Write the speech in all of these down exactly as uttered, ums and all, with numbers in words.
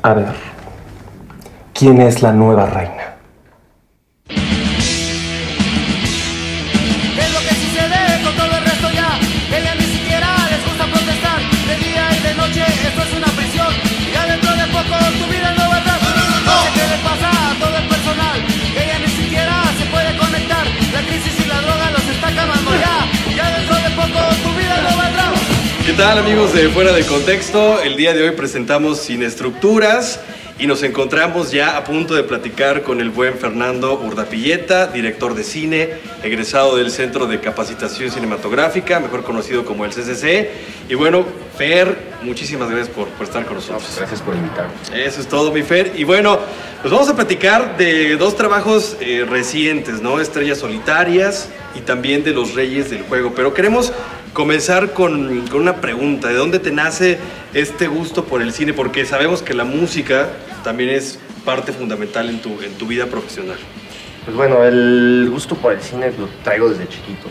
A ver, ¿quién es la nueva reina? ¿Qué tal, amigos de Fuera de Contexto? El día de hoy presentamos Sin Estructuras y nos encontramos ya a punto de platicar con el buen Fernando Urdapilleta, director de cine, egresado del Centro de Capacitación Cinematográfica, mejor conocido como el C C C. Y bueno, Fer, muchísimas gracias por, por estar con nosotros. Gracias por invitarme. Eso es todo, mi Fer. Y bueno, pues vamos a platicar de dos trabajos eh, recientes, ¿no? Estrellas Solitarias y también de Los Reyes del Juego. Pero queremos comenzar con, con una pregunta. ¿De dónde te nace este gusto por el cine? Porque sabemos que la música también es parte fundamental en tu, en tu vida profesional. Pues bueno, el gusto por el cine lo traigo desde chiquito.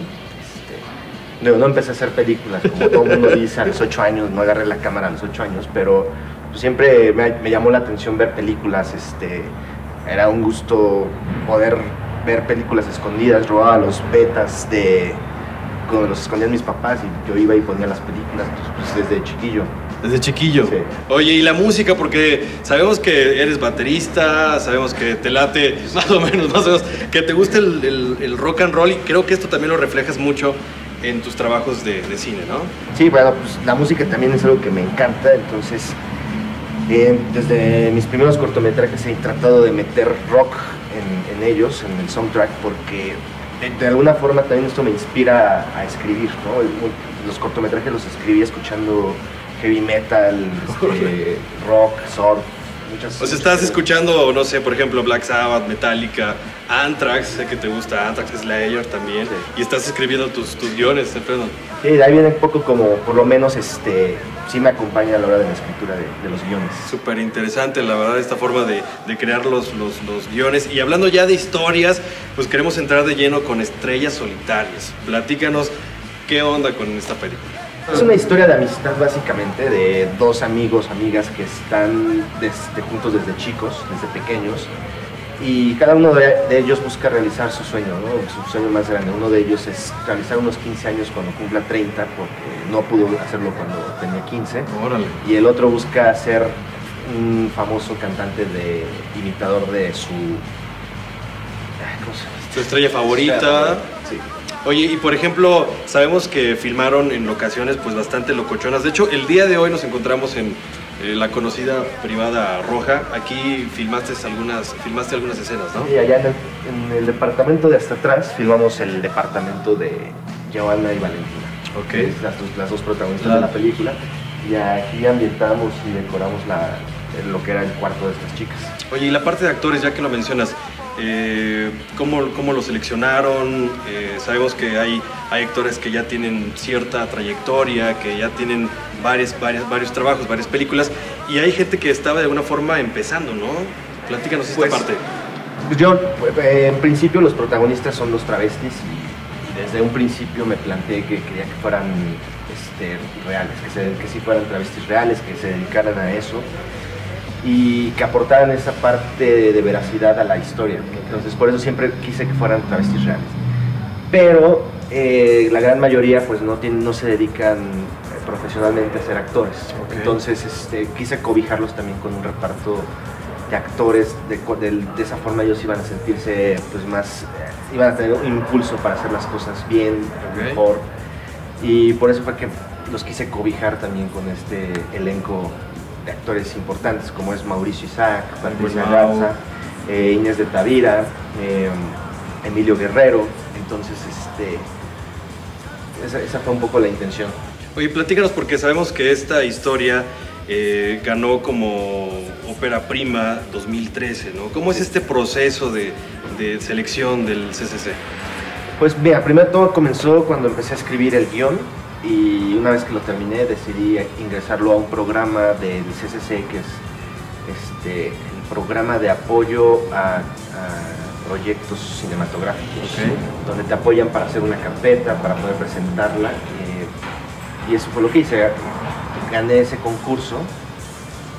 Este, no, no empecé a hacer películas, como todo el mundo dice, a los ocho años, no agarré la cámara a los ocho años, pero pues, siempre me, me llamó la atención ver películas. Este, era un gusto poder ver películas escondidas, robaba los betas de... cuando los escondían mis papás y yo iba y ponía las películas, pues desde chiquillo. Desde chiquillo. Sí. Oye, y la música, porque sabemos que eres baterista, sabemos que te late, más o menos, más o menos, que te gusta el, el, el rock and roll, y creo que esto también lo reflejas mucho en tus trabajos de, de cine, ¿no? Sí, bueno, pues la música también es algo que me encanta, entonces eh, desde mis primeros cortometrajes he tratado de meter rock en, en ellos, en el soundtrack, porque de, de alguna forma también esto me inspira a, a escribir, ¿no? El, los cortometrajes los escribí escuchando heavy metal, este, rock, surf, muchas... O sea, estás escuchando, no sé, por ejemplo, Black Sabbath, Metallica, Anthrax, sé que te gusta Anthrax, Slayer también, sí. Y estás escribiendo tus, tus guiones, Alfredo. Sí, de ahí viene un poco como, por lo menos, este, sí me acompaña a la hora de la escritura de, de los guiones. Súper interesante, la verdad, esta forma de, de crear los, los, los guiones. Y hablando ya de historias, pues queremos entrar de lleno con Estrellas Solitarias. Platícanos, ¿qué onda con esta película? Es una historia de amistad básicamente, de dos amigos, amigas que están desde, juntos desde chicos, desde pequeños, y cada uno de, de ellos busca realizar su sueño, ¿no? Su sueño más grande. Uno de ellos es realizar unos quince años cuando cumpla treinta, porque no pudo hacerlo cuando tenía quince. Órale. Y el otro busca ser un famoso cantante de imitador de su... ¿cómo se llama? Su estrella favorita. Sí. Oye, y por ejemplo, sabemos que filmaron en locaciones pues bastante locochonas. De hecho, el día de hoy nos encontramos en eh, la conocida privada Roja. Aquí filmaste algunas, filmaste algunas escenas, ¿no? Sí, allá en el, en el departamento de hasta atrás filmamos el departamento de Joana y Valentina. Ok. Es las, dos, las dos protagonistas claro. de la película. Y aquí ambientamos y decoramos la, lo que era el cuarto de estas chicas. Oye, y la parte de actores, ya que lo mencionas, Eh, ¿cómo, ¿cómo lo seleccionaron? Eh, sabemos que hay, hay actores que ya tienen cierta trayectoria, que ya tienen varias, varias, varios trabajos, varias películas, y hay gente que estaba de alguna forma empezando, ¿no? Platícanos esta pues, parte. Yo, eh, en principio, los protagonistas son los travestis, y, y desde un principio me planteé que quería que fueran este, reales, que, se, que sí fueran travestis reales, que se dedicaran a eso, y que aportaran esa parte de, de veracidad a la historia. Entonces por eso siempre quise que fueran travestis reales. Pero eh, la gran mayoría pues no, tienen, no se dedican profesionalmente a ser actores. Okay. Entonces este, quise cobijarlos también con un reparto de actores, de, de, de esa forma ellos iban a sentirse pues más, eh, iban a tener un impulso para hacer las cosas bien, okay. mejor. Y por eso fue que los quise cobijar también con este elenco de actores importantes como es Mauricio Isaac, Patricia Garza, eh, Inés de Tavira, eh, Emilio Guerrero. Entonces este, esa, esa fue un poco la intención. Oye, platícanos, porque sabemos que esta historia eh, ganó como ópera prima dos mil trece, ¿no? ¿Cómo es este proceso de, de selección del C C C? Pues mira, primero todo comenzó cuando empecé a escribir el guión, y una vez que lo terminé decidí ingresarlo a un programa del C C C, que es este, el programa de apoyo a, a proyectos cinematográficos, okay. donde te apoyan para hacer una carpeta, para poder presentarla, eh, y eso fue lo que hice. Gané ese concurso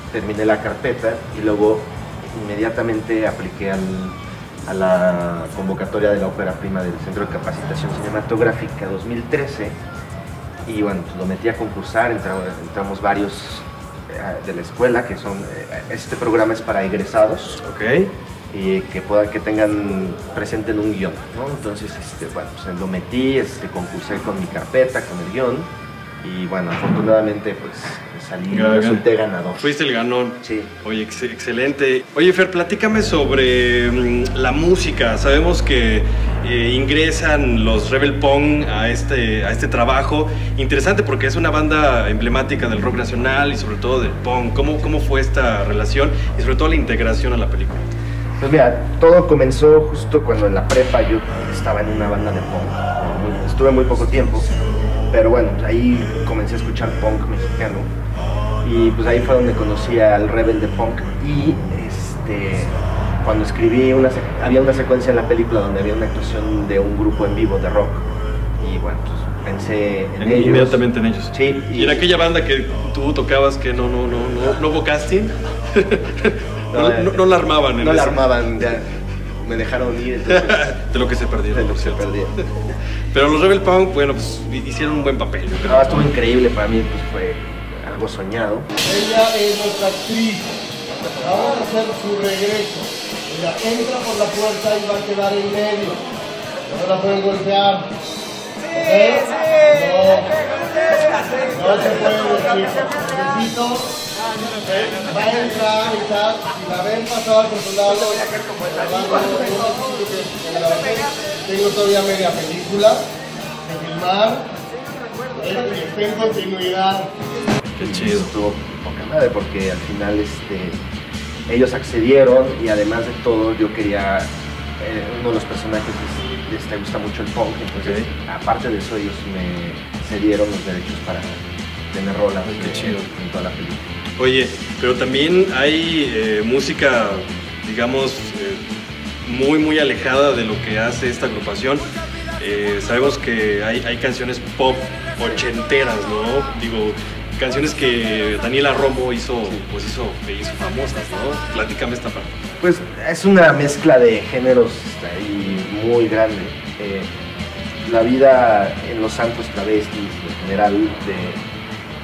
terminé la carpeta y luego inmediatamente apliqué al, a la convocatoria de la ópera prima del Centro de Capacitación Cinematográfica dos mil trece y bueno, pues lo metí a concursar, entramos, entramos varios eh, de la escuela, que son, eh, este programa es para egresados. Ok. Y que puedan, que tengan, presenten un guión, ¿no? Entonces, este, bueno, pues lo metí, este, concursé con mi carpeta, con el guión, y bueno, afortunadamente, pues, salí, Gaga. resulté ganador. Fuiste el ganón. Sí. Oye, ex excelente. Oye, Fer, platícame sobre mmm, la música. Sabemos que eh, ingresan los Rebel Punk a este, a este trabajo. Interesante porque es una banda emblemática del rock nacional y sobre todo del punk. ¿Cómo, cómo fue esta relación y sobre todo la integración a la película? Pues mira, todo comenzó justo cuando en la prepa yo estaba en una banda de punk. Estuve muy poco tiempo, pero bueno, ahí comencé a escuchar punk mexicano. Y pues ahí fue donde conocí al Rebel de Punk. Y este, cuando escribí, una, había una secuencia en la película donde había una actuación de un grupo en vivo de rock. Y bueno, pues pensé en, en ellos. Inmediatamente en ellos. Sí. Y, y en aquella banda que tú tocabas que no, no, no, no, no hubo casting. No, no, no la armaban. En no ese. la armaban, ya me dejaron ir. Entonces, de lo que se perdieron, de lo por que se cierto. perdieron. Pero los Rebel Punk, bueno, pues hicieron un buen papel. Yo creo. No, estuvo increíble para mí, pues fue algo soñado. Ella es nuestra actriz. Vamos a hacer su regreso. Ella entra por la puerta y va a quedar en medio. No la pueden golpear. ¿Eh? No, no se puede decir. Necesito. Va a entrar y tal, si la ven pasar por su lado, tengo todavía media película de filmar, que esté en continuidad. Qué chido. Estuvo poca madre porque al final este, ellos accedieron y además de todo yo quería, eh, uno de los personajes les, les gusta mucho el punk, entonces okay. aparte de eso ellos me cedieron los derechos para tener rolas. Qué chido. En toda la película. Oye, pero también hay eh, música, digamos, eh, muy muy alejada de lo que hace esta agrupación. Eh, sabemos que hay, hay canciones pop ochenteras, ¿no? Digo, canciones que Daniela Romo hizo, pues hizo, hizo famosas, ¿no? Platícame esta parte. Pues es una mezcla de géneros ahí muy grande. Eh, la vida en los santos travestis, en general, de...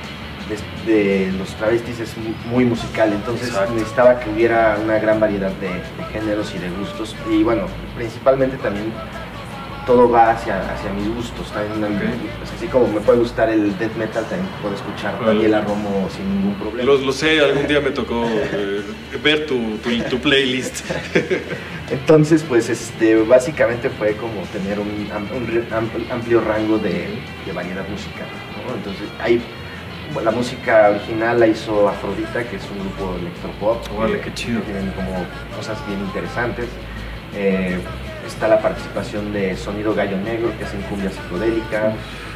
De, de los travestis es muy musical, entonces Exacto. necesitaba que hubiera una gran variedad de, de géneros y de gustos y bueno, principalmente también todo va hacia, hacia mis gustos, también, okay. pues así como me puede gustar el death metal, también puedo escuchar bueno, Daniela Romo sin ningún problema. Lo, lo sé, algún día me tocó eh, ver tu, tu, tu playlist. Entonces pues este, básicamente fue como tener un, un amplio rango de, de variedad musical, ¿no? Entonces hay la música original la hizo Afrodita, que es un grupo electropop. Vale, qué chido. Que tienen como cosas bien interesantes. Eh, está la participación de Sonido Gallo Negro, que es en cumbia psicodélica.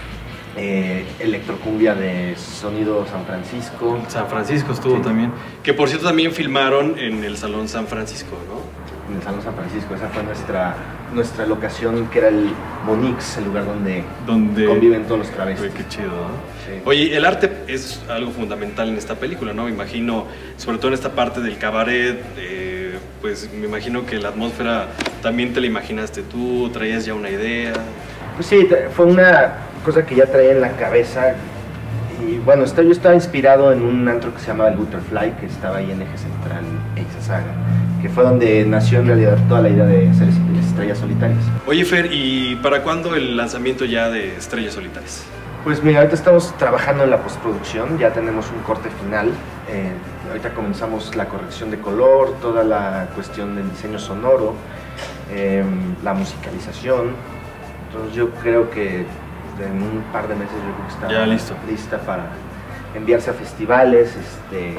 Eh, electrocumbia de Sonido San Francisco. San Francisco estuvo sí. también. Que por cierto también filmaron en el Salón San Francisco, ¿no? En el Salón San Francisco, esa fue nuestra, nuestra locación, que era el Monix, el lugar donde, donde conviven todos los travestis. Qué chido, ¿no? Sí. Oye, el arte es algo fundamental en esta película, ¿no? Me imagino, sobre todo en esta parte del cabaret, eh, pues me imagino que la atmósfera también te la imaginaste tú, traías ya una idea. Pues sí, fue una cosa que ya traía en la cabeza. Y bueno, yo estaba inspirado en un antro que se llamaba el Butterfly, que estaba ahí en Eje Central, Ixasaga, que fue donde nació en realidad toda la idea de hacer Estrellas Solitarias. Oye Fer, ¿y para cuándo el lanzamiento ya de Estrellas Solitarias? Pues mira, ahorita estamos trabajando en la postproducción, ya tenemos un corte final, eh, ahorita comenzamos la corrección de color, toda la cuestión del diseño sonoro, eh, la musicalización, entonces yo creo que en un par de meses yo creo que está ya listo. lista para enviarse a festivales, este,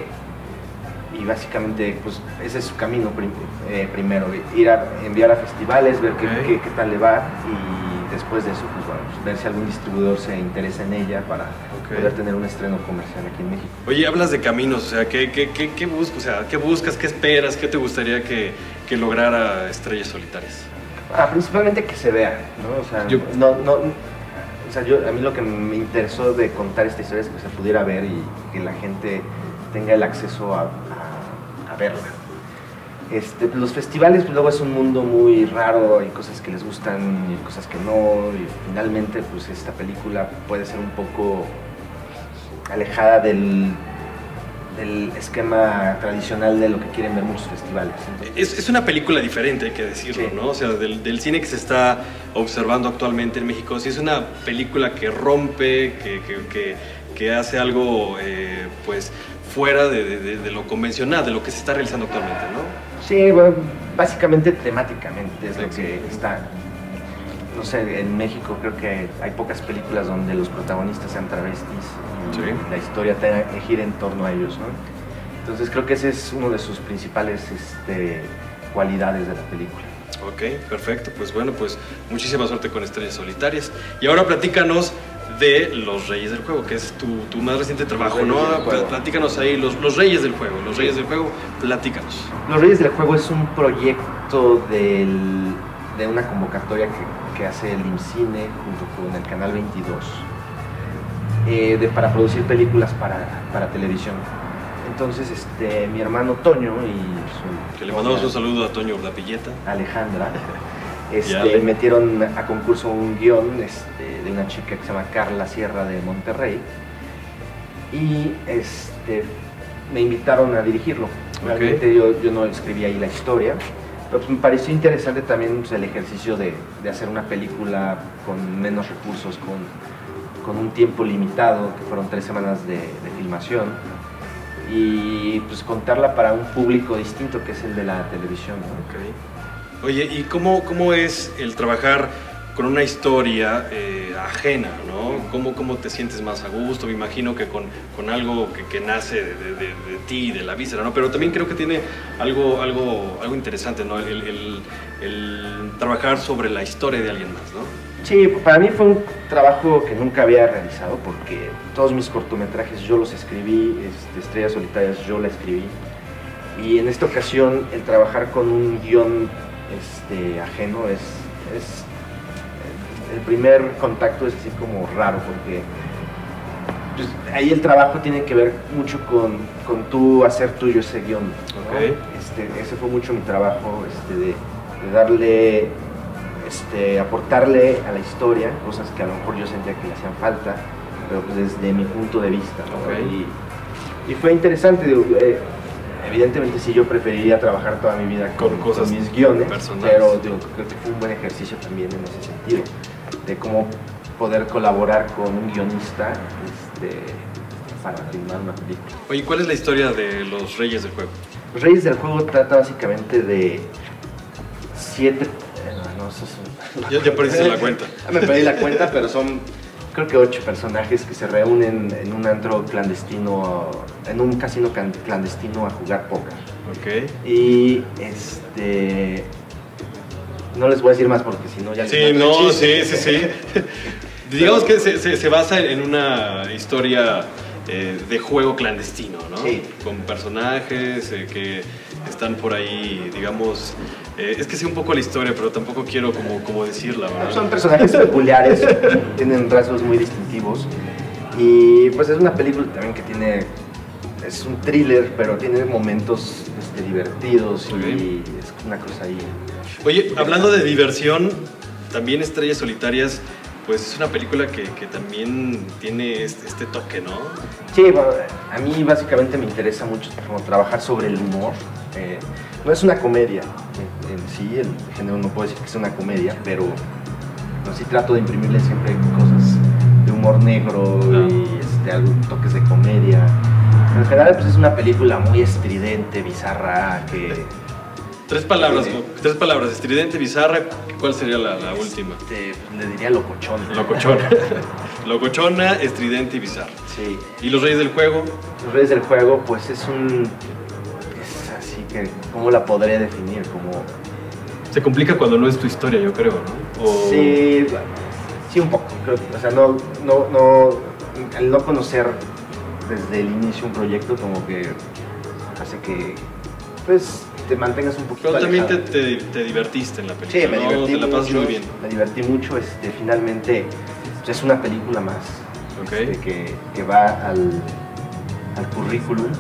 y básicamente pues ese es su camino prim eh, primero, ir a enviar a festivales, ver okay. qué, qué, qué tal le va y después de eso pues bueno, pues, ver si algún distribuidor se interesa en ella para okay. poder tener un estreno comercial aquí en México. Oye, hablas de caminos, o sea, ¿qué, qué, qué, qué buscas? O sea, ¿qué buscas? ¿Qué esperas? ¿Qué te gustaría que, que lograra Estrellas Solitarias? Ah, principalmente que se vea, ¿no? O sea, yo... no, no, o sea, yo, a mí lo que me interesó de contar esta historia es que se pudiera ver y que la gente tenga el acceso a, a, a verla. Este, los festivales pues, luego es un mundo muy raro, hay cosas que les gustan y cosas que no, y finalmente pues esta película puede ser un poco alejada del, del esquema tradicional de lo que quieren ver muchos festivales. Entonces, es, es una película diferente, hay que decirlo, sí. ¿no? O sea, del, del cine que se está observando actualmente en México, sí es una película que rompe, que, que, que, que hace algo, eh, pues, fuera de, de, de lo convencional, de lo que se está realizando actualmente, ¿no? Sí, bueno, básicamente temáticamente es lo Sí. que está. No sé, en México creo que hay pocas películas donde los protagonistas sean travestis y Sí. la historia tenga que gira en torno a ellos, ¿no? Entonces creo que ese es uno de sus principales este, cualidades de la película. Ok, perfecto. Pues bueno, pues muchísima suerte con Estrellas Solitarias. Y ahora platícanos de Los Reyes del Juego, que es tu, tu más reciente trabajo, Reyes ¿no? del Juego. Platícanos ahí, los, los Reyes del Juego, Los Reyes del Juego, platícanos. Los Reyes del Juego es un proyecto del, de una convocatoria que, que hace el IMCINE junto con el Canal veintidós eh, de, para producir películas para, para televisión. Entonces este, mi hermano Toño y su Que le mandamos un saludo a Toño Lapilleta. Alejandra Ya este, le- metieron a concurso un guión este, de una chica que se llama Carla Sierra de Monterrey y este, me invitaron a dirigirlo. Realmente yo, yo no escribí ahí la historia, pero pues me pareció interesante también pues, el ejercicio de, de hacer una película con menos recursos, con, con un tiempo limitado, que fueron tres semanas de, de filmación, y pues contarla para un público distinto que es el de la televisión, ¿no? Ok. Oye, ¿y cómo, cómo es el trabajar con una historia eh, ajena, ¿no? ¿Cómo, ¿Cómo te sientes más a gusto? Me imagino que con, con algo que, que nace de, de, de, de ti, de la víscera, ¿no? Pero también creo que tiene algo, algo, algo interesante, ¿no? El, el, el trabajar sobre la historia de alguien más, ¿no? Sí, para mí fue un trabajo que nunca había realizado porque todos mis cortometrajes yo los escribí, este, Estrellas Solitarias yo la escribí, y en esta ocasión el trabajar con un guión este, ajeno es, es el primer contacto es así como raro porque pues, ahí el trabajo tiene que ver mucho con, con tú hacer tuyo ese guión, ¿no? Ok. Este, ese fue mucho mi trabajo, este, de, de darle, este, aportarle a la historia cosas que a lo mejor yo sentía que le hacían falta, pero pues desde mi punto de vista, ¿no? Ok. y, y fue interesante, digo, eh, evidentemente sí yo preferiría trabajar toda mi vida con, Con cosas con mis guiones, personales. pero digo, creo que fue un buen ejercicio también en ese sentido, de cómo poder colaborar con un guionista este, para filmar una película. Oye, ¿cuál es la historia de Los Reyes del Juego? Los Reyes del Juego trata básicamente de siete... eh, No, no, eso es- Ya, ya perdiste la cuenta. Me perdí la cuenta, pero son creo que ocho personajes que se reúnen en un antro clandestino, en un casino can- clandestino a jugar póker. Ok. Y este... No les voy a decir más porque si no ya les Sí, mato el no, chiste. sí, sí, sí. Digamos que se, se, se basa en una historia eh, de juego clandestino, ¿no? Sí. Con personajes eh, que están por ahí, digamos... eh, es que sé un poco la historia, pero tampoco quiero como, como decirla, ¿verdad? Son personajes peculiares, tienen rasgos muy distintivos. Y pues es una película también que tiene... Es un thriller, pero tiene momentos este, divertidos Ok. y es una cosa ahí... Oye, hablando de diversión, también Estrellas Solitarias, pues es una película que, que también tiene este, este toque, ¿no? Sí, bueno, a mí básicamente me interesa mucho como trabajar sobre el humor. Eh, no es una comedia en, en sí, el género no puedo decir que sea una comedia, pero, pero sí trato de imprimirle siempre cosas de humor negro Claro. y este, algún toques de comedia. Pero en general pues, es una película muy estridente, bizarra, que... Tres palabras, Sí. tres palabras, estridente, bizarra, ¿cuál sería la, la última? Este, le diría locochón. Locochona. Locochona, estridente y bizarra. Sí. ¿Y Los Reyes del Juego? Los Reyes del Juego, pues es un... Es así que, ¿cómo la podré definir? Como... Se complica cuando no es tu historia, yo creo, ¿no? O- Sí, sí un poco. Creo, o sea, no, no, no, el no conocer desde el inicio un proyecto como que hace que, pues, te mantengas un poquito Pero también te, alejado. te, te divertiste en la película, Sí, me ¿no? divertí Te la pasas mucho, muy bien. me divertí mucho, este, finalmente pues, es una película más Ok. este, que, que va al, al currículum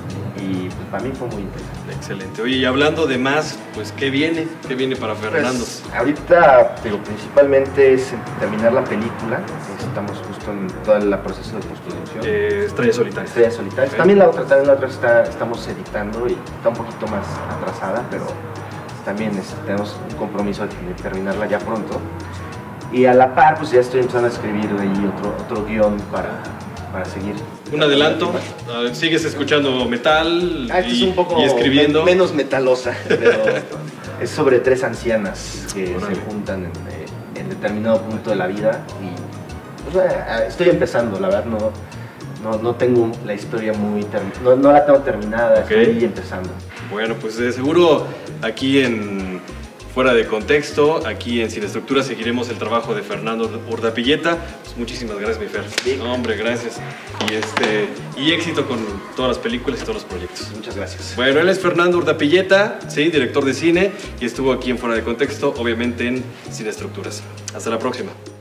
y pues, para mí fue muy interesante. Excelente. Oye, y hablando de más, pues, ¿qué viene? ¿Qué viene para Fernando? Pues, ahorita, pero principalmente es terminar la película. Estamos justo en todo el proceso de postproducción. Eh, Estrellas Solitarias. Estrellas Solitarias. Okay. También la otra, también la otra está, estamos editando y está un poquito más atrasada, pero también es, tenemos un compromiso de terminarla ya pronto. Y a la par, pues ya estoy empezando a escribir ahí otro, otro guión para, para seguir. Un adelanto, uh, sigues escuchando metal Ah, este y, es un poco y escribiendo. men menos metalosa, pero es sobre tres ancianas que Órale. se juntan en, eh, en determinado punto de la vida y pues, eh, estoy empezando, la verdad no, no, no tengo la historia muy terminada, no, no la tengo terminada, Okay. estoy empezando. Bueno, pues de seguro aquí en Fuera de Contexto, aquí en Sin Estructura seguiremos el trabajo de Fernando Urdapilleta. Pues muchísimas gracias, mi Fer. Sí. No, hombre, gracias. Y, este, y éxito con todas las películas y todos los proyectos. Muchas gracias. Bueno, él es Fernando Urdapilleta, sí, director de cine, y estuvo aquí en Fuera de Contexto, obviamente en Sin Estructuras. Hasta la próxima.